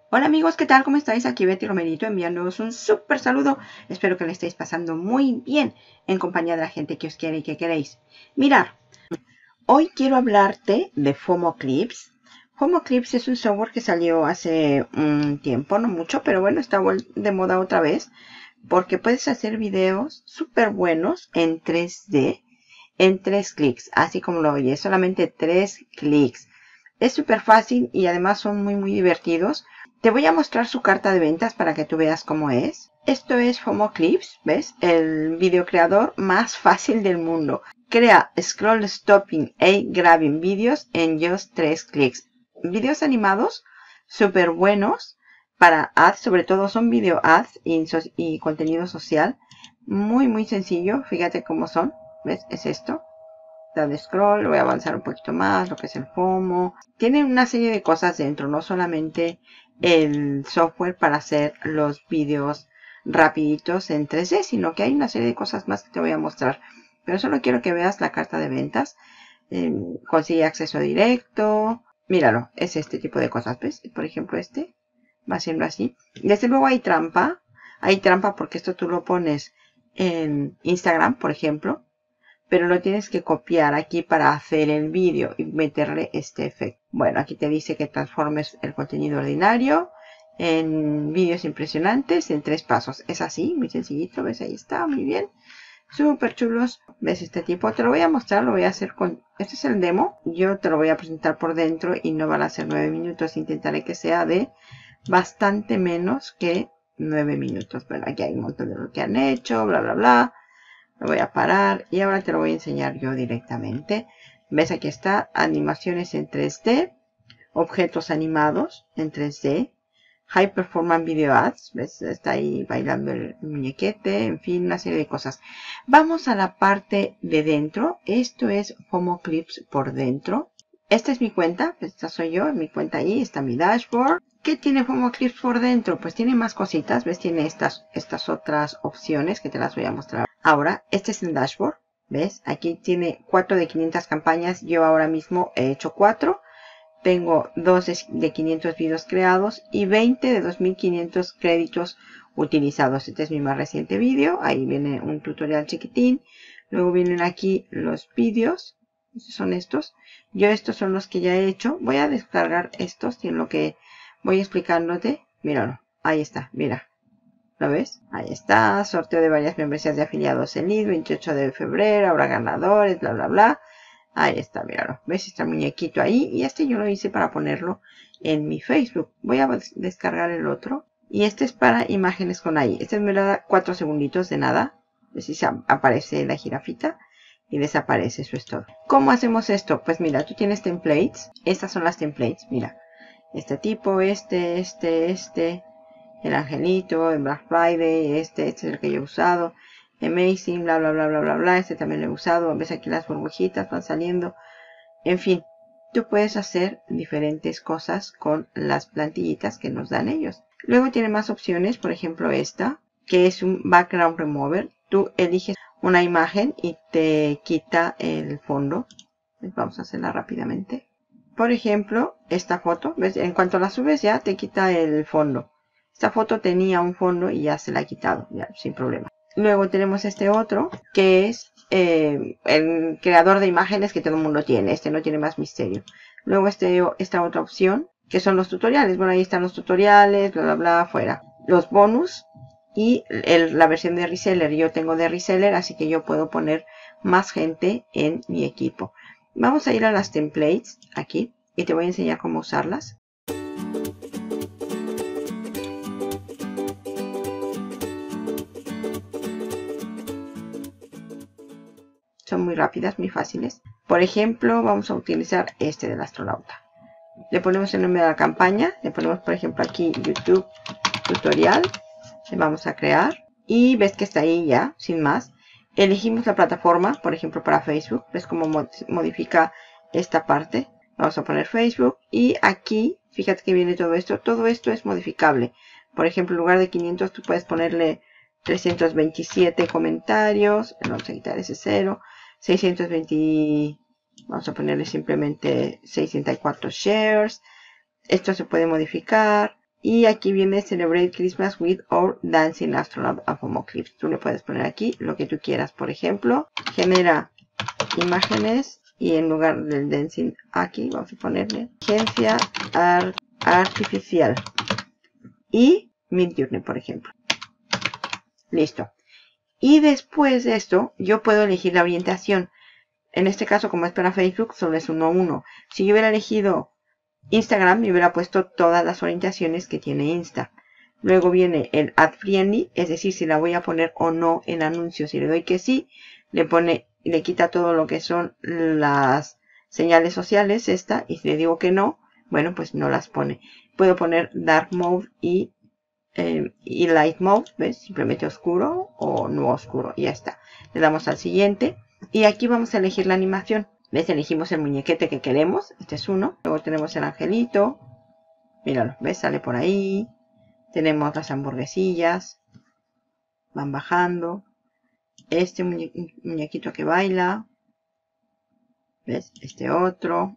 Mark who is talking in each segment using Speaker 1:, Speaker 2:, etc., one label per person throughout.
Speaker 1: Hola amigos, ¿qué tal? ¿Cómo estáis? Aquí Betty Romerito enviándoos un súper saludo. Espero que le estéis pasando muy bien en compañía de la gente que os quiere y que queréis. Mirar, hoy quiero hablarte de FOMO Clips. FOMO Clips es un software que salió hace un tiempo, no mucho, pero bueno, está de moda otra vez. Porque puedes hacer videos súper buenos en 3D en 3 clics, así como lo oyes, solamente 3 clics. Es súper fácil y además son muy divertidos. Te voy a mostrar su carta de ventas para que tú veas cómo es. Esto es FOMO Clips, ¿ves? El video creador más fácil del mundo. Crea scroll stopping y grabbing videos en just 3 clics. Videos animados súper buenos para ads, sobre todo son video ads y contenido social. Muy sencillo, fíjate cómo son. ¿Ves? Es esto. Dale scroll, voy a avanzar un poquito más, lo que es el FOMO. Tiene una serie de cosas dentro, no solamente el software para hacer los vídeos rapiditos en 3D, sino que hay una serie de cosas más que te voy a mostrar. Pero solo quiero que veas la carta de ventas. Consigue acceso directo. Míralo, es este tipo de cosas, ¿ves? Por ejemplo, este va siendo así. Desde luego hay trampa. Hay trampa porque esto tú lo pones en Instagram, por ejemplo. Pero lo tienes que copiar aquí para hacer el vídeo y meterle este efecto. Bueno, aquí te dice que transformes el contenido ordinario en vídeos impresionantes en 3 pasos. Es así, muy sencillito. ¿Ves? Ahí está, muy bien. Súper chulos. ¿Ves este tipo? Te lo voy a mostrar, lo voy a hacer con... Este es el demo. Yo te lo voy a presentar por dentro y no van a ser 9 minutos. Intentaré que sea de bastante menos que 9 minutos. Bueno, aquí hay un montón de lo que han hecho, bla. Lo voy a parar y ahora te lo voy a enseñar yo directamente. ¿Ves? Aquí está, animaciones en 3D, objetos animados en 3D, High Performance Video Ads. ¿Ves? Está ahí bailando el muñequete, en fin, una serie de cosas. Vamos a la parte de dentro. Esto es FOMO Clips por dentro. Esta es mi cuenta, esta soy yo, mi cuenta ahí, está mi dashboard. ¿Qué tiene FOMO Clips por dentro? Pues tiene más cositas, ¿ves? Tiene estas otras opciones que te las voy a mostrar. Ahora, este es el dashboard, ¿ves? Aquí tiene 4 de 500 campañas, yo ahora mismo he hecho 4. Tengo 2 de 500 videos creados y 20 de 2500 créditos utilizados. Este es mi más reciente video, ahí viene un tutorial chiquitín. Luego vienen aquí los vídeos. Son estos. Yo estos son los que ya he hecho. Voy a descargar estos y en lo que voy explicándote. Míralo. Ahí está. Mira. ¿Lo ves? Ahí está. Sorteo de varias membresías de afiliados en lead. 28 de febrero. Habrá ganadores. Bla. Ahí está. Míralo. ¿Ves? Está el muñequito ahí. Y este yo lo hice para ponerlo en mi Facebook. Voy a descargar el otro. Y este es para imágenes con AI. Este me da 4 segunditos de nada. ¿Ves? Si aparece la jirafita. Y desaparece, eso es todo. ¿Cómo hacemos esto? Pues mira, tú tienes templates. Estas son las templates, mira. Este tipo, el angelito, el Black Friday, este es el que yo he usado. Amazing, bla. Este también lo he usado. Ves aquí las burbujitas van saliendo. En fin, tú puedes hacer diferentes cosas con las plantillitas que nos dan ellos. Luego tiene más opciones, por ejemplo esta, que es un background remover. Tú eliges una imagen y te quita el fondo. Vamos a hacerla rápidamente. Por ejemplo, esta foto, ¿ves? En cuanto la subes ya te quita el fondo. Esta foto tenía un fondo y ya se la ha quitado, ya sin problema. Luego tenemos este otro, que es el creador de imágenes que todo el mundo tiene. Este no tiene más misterio. Luego esta otra opción, que son los tutoriales. Bueno, ahí están los tutoriales, bla, fuera. Los bonus y la versión de reseller. Yo tengo de reseller, así que yo puedo poner más gente en mi equipo. Vamos a ir a las templates aquí y te voy a enseñar cómo usarlas. Son muy rápidas, muy fáciles. Por ejemplo, vamos a utilizar este del astronauta. Le ponemos el nombre de la campaña. Le ponemos, por ejemplo, aquí YouTube tutorial. Le vamos a crear. Y ves que está ahí ya, sin más. Elegimos la plataforma, por ejemplo, para Facebook. ¿Ves cómo modifica esta parte? Vamos a poner Facebook. Y aquí, fíjate que viene todo esto. Todo esto es modificable. Por ejemplo, en lugar de 500, tú puedes ponerle 327 comentarios. Vamos a quitar ese 0. 620, vamos a ponerle simplemente 64 shares. Esto se puede modificar. Y aquí viene Celebrate Christmas with or Dancing Astronaut a FOMO Clips. Tú le puedes poner aquí lo que tú quieras. Por ejemplo, genera imágenes y en lugar del dancing aquí vamos a ponerle inteligencia artificial y Midjourney, por ejemplo. Listo. Y después de esto, yo puedo elegir la orientación. En este caso, como es para Facebook, solo es 1:1. Si yo hubiera elegido Instagram, me hubiera puesto todas las orientaciones que tiene Insta. Luego viene el Ad Friendly, es decir, si la voy a poner o no en anuncios. Si le doy que sí, le quita todo lo que son las señales sociales, esta. Y si le digo que no, bueno, pues no las pone. Puedo poner Dark Mode y Light Mode, ¿ves? Simplemente oscuro o no oscuro. Y ya está. Le damos al siguiente. Y aquí vamos a elegir la animación. ¿Ves? Elegimos el muñequete que queremos. Este es uno. Luego tenemos el angelito. Míralo. ¿Ves? Sale por ahí. Tenemos las hamburguesillas. Van bajando. Este muñequito que baila. ¿Ves? Este otro.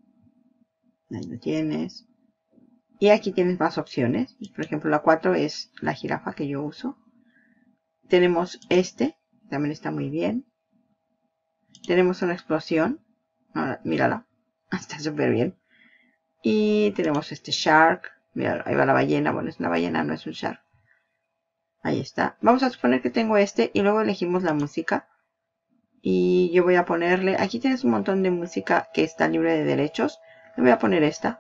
Speaker 1: Ahí lo tienes. Y aquí tienes más opciones. Por ejemplo, la 4 es la jirafa que yo uso. Tenemos este. También está muy bien. Tenemos una explosión. Ahora, mírala. Está súper bien. Y tenemos este shark. Mira, ahí va la ballena. Bueno, es una ballena, no es un shark. Ahí está. Vamos a suponer que tengo este. Y luego elegimos la música. Y yo voy a ponerle... Aquí tienes un montón de música que está libre de derechos. Le voy a poner esta.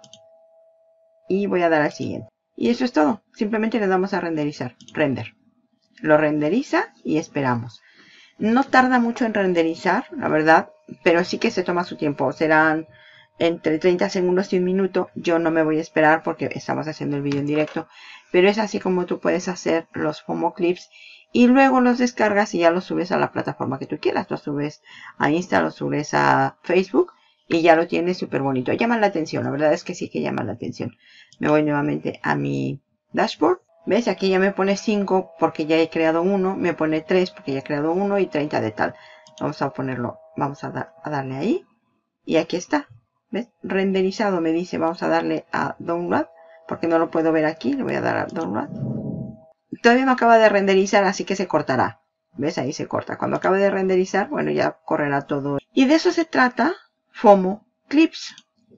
Speaker 1: Y voy a dar al siguiente. Y eso es todo. Simplemente le damos a renderizar. Render. Lo renderiza y esperamos. No tarda mucho en renderizar, la verdad, pero sí que se toma su tiempo. Serán entre 30 segundos y 1 minuto. Yo no me voy a esperar porque estamos haciendo el vídeo en directo. Pero es así como tú puedes hacer los FOMO Clips. Y luego los descargas y ya los subes a la plataforma que tú quieras. Los subes a Insta, los subes a Facebook. Y ya lo tienes súper bonito. Llaman la atención, la verdad es que sí que llaman la atención. Me voy nuevamente a mi dashboard. ¿Ves? Aquí ya me pone 5 porque ya he creado uno. Me pone 3 porque ya he creado uno y 30 de tal. Vamos a ponerlo, vamos a darle ahí. Y aquí está. ¿Ves? Renderizado me dice, vamos a darle a Download. Porque no lo puedo ver aquí. Le voy a dar a Download. Todavía no acaba de renderizar, así que se cortará. ¿Ves? Ahí se corta. Cuando acabe de renderizar, bueno, ya correrá todo. Y de eso se trata FOMO Clips.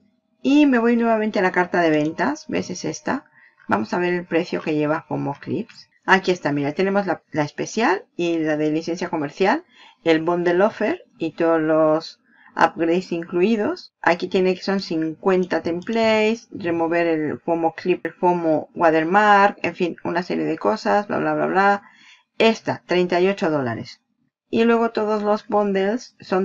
Speaker 1: Y me voy nuevamente a la carta de ventas. ¿Ves? Es esta. Vamos a ver el precio que lleva FOMO Clips. Aquí está, mira, tenemos la especial y la de licencia comercial, el bundle offer y todos los upgrades incluidos. Aquí tiene que son 50 templates, remover el FOMO Clip, el FOMO Watermark, en fin, una serie de cosas, bla, bla, bla, bla. Esta, $38. Y luego todos los bundles son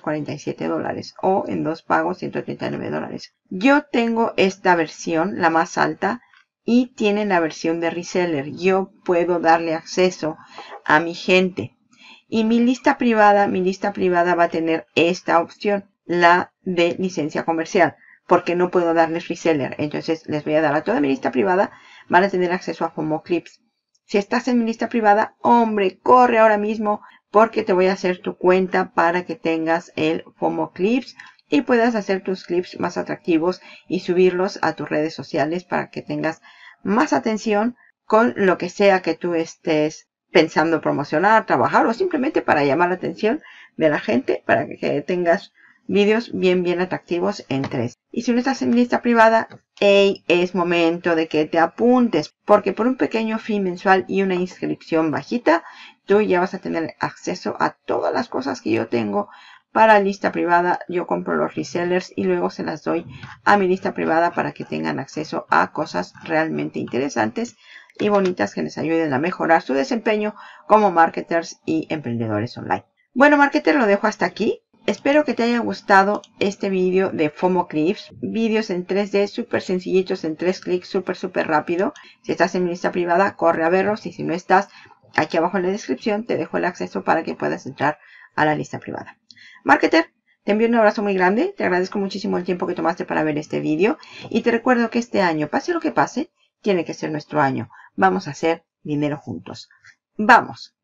Speaker 1: $247 o en 2 pagos $139. Yo tengo esta versión, la más alta, y tienen la versión de reseller. Yo puedo darle acceso a mi gente. Y mi lista privada va a tener esta opción, la de licencia comercial, porque no puedo darles reseller. Entonces les voy a dar a toda mi lista privada, van a tener acceso a FOMO Clips. Si estás en mi lista privada, hombre, corre ahora mismo, porque te voy a hacer tu cuenta para que tengas el FOMO Clips y puedas hacer tus clips más atractivos y subirlos a tus redes sociales para que tengas más atención con lo que sea que tú estés pensando promocionar, trabajar o simplemente para llamar la atención de la gente para que tengas vídeos bien atractivos en 3. Y si no estás en lista privada, hey, es momento de que te apuntes, porque por un pequeño fee mensual y una inscripción bajita, tú ya vas a tener acceso a todas las cosas que yo tengo para lista privada. Yo compro los resellers y luego se las doy a mi lista privada para que tengan acceso a cosas realmente interesantes y bonitas que les ayuden a mejorar su desempeño como marketers y emprendedores online. Bueno, marketer, lo dejo hasta aquí. Espero que te haya gustado este vídeo de FOMO Clips. Vídeos en 3D súper sencillitos, en 3 clics, súper rápido. Si estás en mi lista privada, corre a verlos. Y si no estás, aquí abajo en la descripción te dejo el acceso para que puedas entrar a la lista privada. Marketer, te envío un abrazo muy grande. Te agradezco muchísimo el tiempo que tomaste para ver este vídeo. Y te recuerdo que este año, pase lo que pase, tiene que ser nuestro año. Vamos a hacer dinero juntos. ¡Vamos!